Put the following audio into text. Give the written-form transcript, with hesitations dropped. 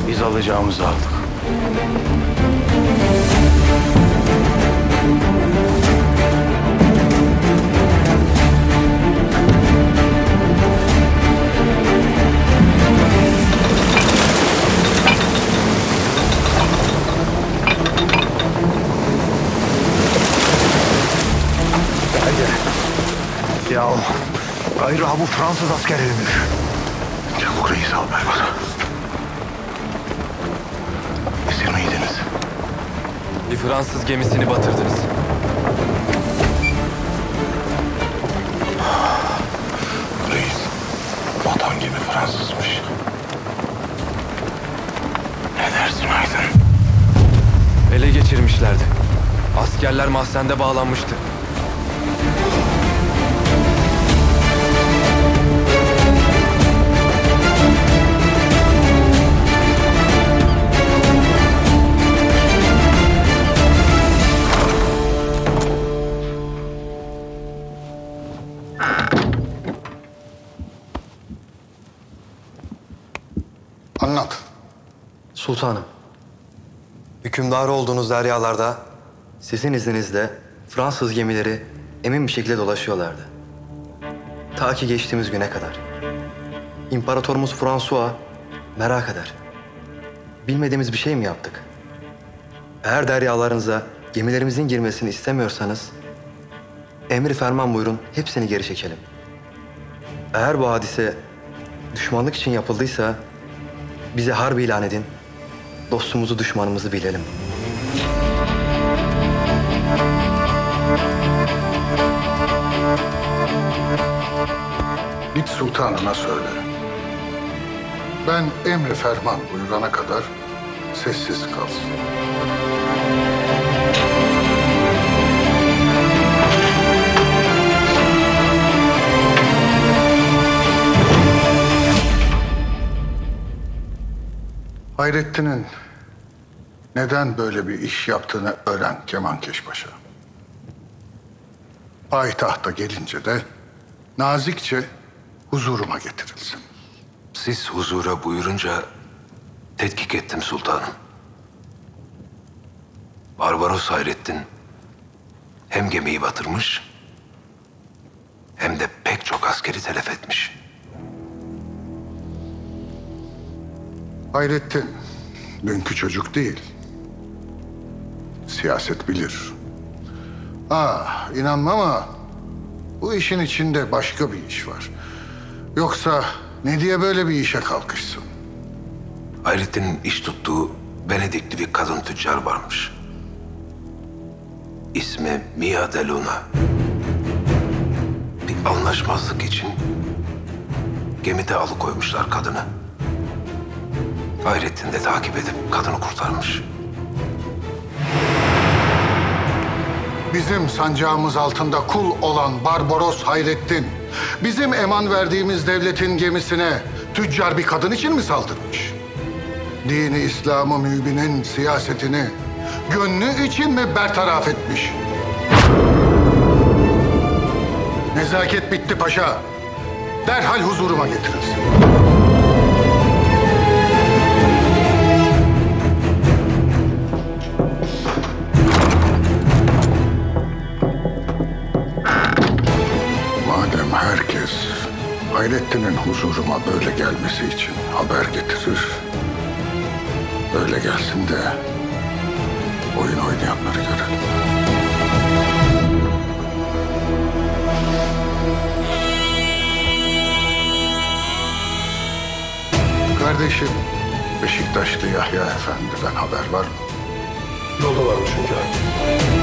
Biz alacağımızı aldık. Ya gayrı ha bu Fransız askeriymiş. Çabuk reis haber bana. Esir miydiniz? Bir Fransız gemisini batırdınız. Reis, batan gibi Fransızmış. Ne dersin Aydın? Ele geçirmişlerdi. Askerler mahzende bağlanmıştı. Anlat. Sultanım, hükümdarı olduğunuz deryalarda sizin izninizle Fransız gemileri emin bir şekilde dolaşıyorlardı. Ta ki geçtiğimiz güne kadar. İmparatorumuz François merak eder. Bilmediğimiz bir şey mi yaptık? Eğer deryalarınıza gemilerimizin girmesini istemiyorsanız emri ferman buyurun, hepsini geri çekelim. Eğer bu hadise düşmanlık için yapıldıysa bize harp ilan edin, dostumuzu düşmanımızı bilelim. Git sultanına söyle. Ben emri ferman buyurana kadar sessiz kalsın. Hayrettin'in neden böyle bir iş yaptığını öğren Kemankeş Paşa. Payitahta gelince de nazikçe huzuruma getirilsin. Siz huzura buyurunca tetkik ettim sultanım. Barbaros Hayrettin hem gemiyi batırmış hem de pek çok askeri telef etmiş. Hayrettin dünkü çocuk değil. Siyaset bilir. İnanmam ama bu işin içinde başka bir iş var. Yoksa ne diye böyle bir işe kalkışsın? Hayrettin'in iş tuttuğu Venedikli bir kadın tüccar varmış. İsmi Mia de Luna. Bir anlaşmazlık için gemide alıkoymuşlar kadını. Hayrettin de takip edip kadını kurtarmış. Bizim sancağımız altında kul olan Barbaros Hayrettin, bizim eman verdiğimiz devletin gemisine tüccar bir kadın için mi saldırmış? Dini İslam-ı mübinin siyasetini gönlü için mi bertaraf etmiş? Nezaket bitti paşa. Derhal huzuruma getirilsin. Madem herkes Hayrettin'in huzuruma böyle gelmesi için haber getirir, öyle gelsin de oyun oynayanları görelim. Kardeşim Beşiktaşlı Yahya Efendi'den haber var mı? Yolda varmış hünkârım.